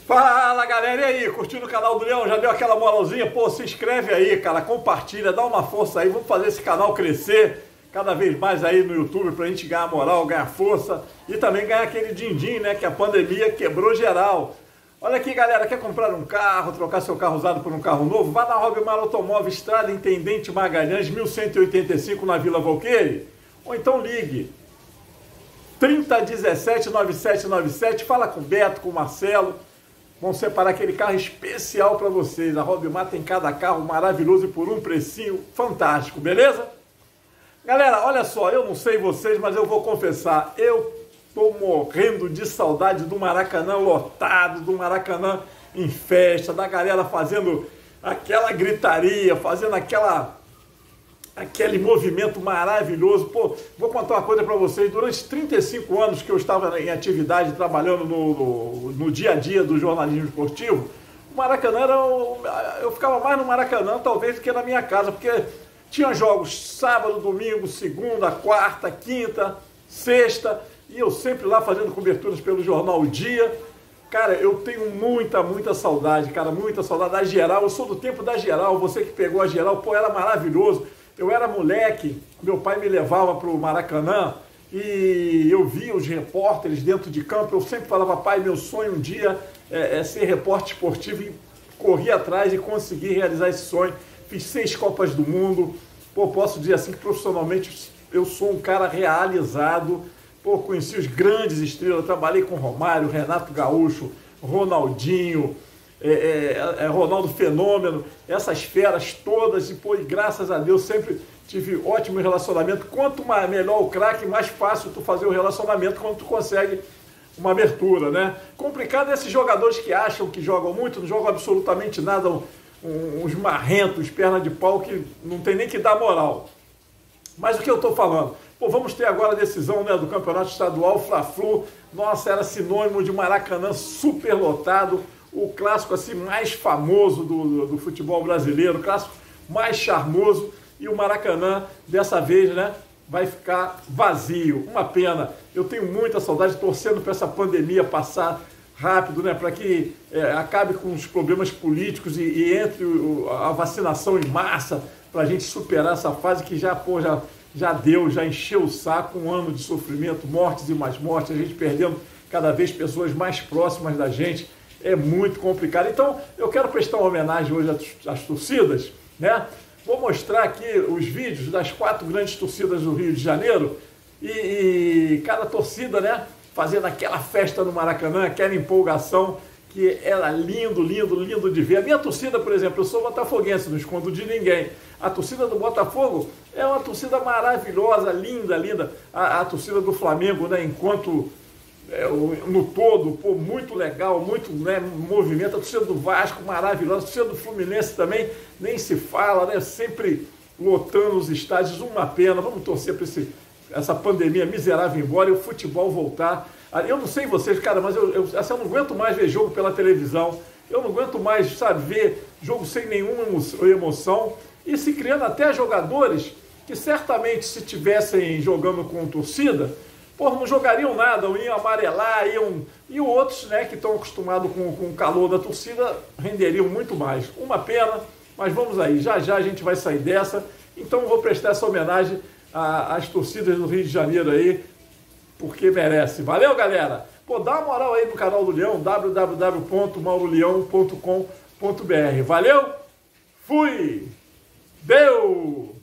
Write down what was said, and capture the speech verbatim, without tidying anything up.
Fala galera, e aí, curtindo o canal do Leão? Já deu aquela moralzinha? Pô, se inscreve aí, cara, compartilha, dá uma força aí, vamos fazer esse canal crescer cada vez mais aí no YouTube pra gente ganhar moral, ganhar força e também ganhar aquele din-din, né, que a pandemia quebrou geral. Olha aqui galera, quer comprar um carro, trocar seu carro usado por um carro novo? Vá na Robimar Automóvel, Estrada Intendente Magalhães, mil cento e oitenta e cinco, na Vila Valqueire, ou então ligue trinta dezessete, noventa e sete noventa e sete, fala com o Beto, com o Marcelo. Vão separar aquele carro especial para vocês. A Robimar tem cada carro maravilhoso e por um precinho fantástico, beleza? Galera, olha só, eu não sei vocês, mas eu vou confessar, eu tô morrendo de saudade do Maracanã lotado, do Maracanã em festa, da galera fazendo aquela gritaria, fazendo aquela... aquele movimento maravilhoso. Pô, vou contar uma coisa para vocês. Durante trinta e cinco anos que eu estava em atividade, trabalhando no, no, no dia a dia do jornalismo esportivo, o Maracanã era... O, eu ficava mais no Maracanã, talvez, do que na minha casa, porque tinha jogos sábado, domingo, segunda, quarta, quinta, sexta, e eu sempre lá fazendo coberturas pelo jornal O Dia. Cara, eu tenho muita, muita saudade, cara, muita saudade da Geral. Eu sou do tempo da Geral, você que pegou a Geral, pô, era maravilhoso. Eu era moleque, meu pai me levava para o Maracanã e eu via os repórteres dentro de campo. Eu sempre falava, pai, meu sonho um dia é, é ser repórter esportivo, e corri atrás e consegui realizar esse sonho. Fiz seis Copas do Mundo. Pô, posso dizer assim que profissionalmente eu sou um cara realizado. Pô, conheci os grandes estrelas, trabalhei com Romário, Renato Gaúcho, Ronaldinho, É, é, é Ronaldo Fenômeno, essas feras todas, e pô, e graças a Deus sempre tive ótimo relacionamento. Quanto mais, melhor o craque, mais fácil tu fazer o relacionamento quando tu consegue uma abertura, né? Complicado é esses jogadores que acham que jogam muito, não jogam absolutamente nada, um, um, uns marrentos, perna de pau que não tem nem que dar moral. Mas o que eu tô falando? Pô, vamos ter agora a decisão, né, do Campeonato Estadual, Fla-Flu. Nossa, era sinônimo de Maracanã super lotado. O clássico assim mais famoso do, do, do futebol brasileiro, o clássico mais charmoso, e o Maracanã, dessa vez, né, vai ficar vazio. Uma pena. Eu tenho muita saudade, torcendo para essa pandemia passar rápido, né, para que é, acabe com os problemas políticos e, e entre o, a vacinação em massa, para a gente superar essa fase que já, pô, já, já deu, já encheu o saco, um ano de sofrimento, mortes e mais mortes, a gente perdendo cada vez pessoas mais próximas da gente. É muito complicado. Então, eu quero prestar uma homenagem hoje às torcidas, né? Vou mostrar aqui os vídeos das quatro grandes torcidas do Rio de Janeiro e, e cada torcida, né, fazendo aquela festa no Maracanã, aquela empolgação que era lindo, lindo, lindo de ver. A minha torcida, por exemplo, eu sou botafoguense, não escondo de ninguém. A torcida do Botafogo é uma torcida maravilhosa, linda, linda. A, a torcida do Flamengo, né, enquanto... É, no todo, pô, muito legal, muito, né, movimento. A torcida do Vasco, maravilhosa. A torcida do Fluminense também, nem se fala, né, sempre lotando os estádios. Uma pena, vamos torcer para essa pandemia miserável ir embora e o futebol voltar. Eu não sei vocês, cara, mas eu, eu, assim, eu não aguento mais ver jogo pela televisão. Eu não aguento mais, sabe, ver jogo sem nenhuma emoção, e se criando até jogadores que certamente, se tivessem jogando com torcida, pô, não jogariam nada, iam amarelar, iam... E outros, né, que estão acostumados com, com o calor da torcida, renderiam muito mais. Uma pena, mas vamos aí, já já a gente vai sair dessa. Então eu vou prestar essa homenagem às torcidas do Rio de Janeiro aí, porque merece. Valeu, galera? Pô, dá uma moral aí no canal do Leão, w w w ponto mauro leão ponto com ponto b r. Valeu? Fui! Deu!